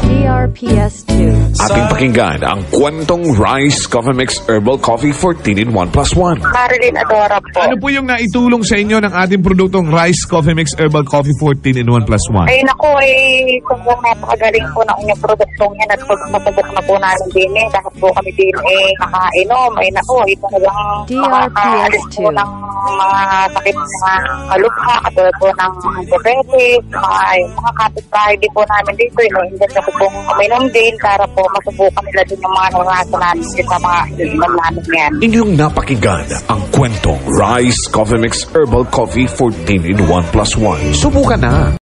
DRPS 2. Ating pakinggan ang kwentong Rice Coffee Mix Herbal Coffee 14 in 1 plus 1. Marilyn Adora po. Ano po yung naitulong sa inyo ng ating produktong Rice Coffee Mix Herbal Coffee 14 in 1 plus 1? Ay naku, sobrang napakagaling po ng inyong produktong yan at masabok na po namin din dahil po kami din nakainom. Ay naku, talagang makakaalis po ng mga sakit na kalubha, katulad po ng diabetes, mga kapitbahay din po namin dito. Hindi na po pong uminom din para po masubukan nila din yung mga naranasan namin sa mga inom namin yan. Inyong napakinggan ang kwentong Rice Coffee Mix Herbal Coffee 14 in 1 plus 1. Subukan na!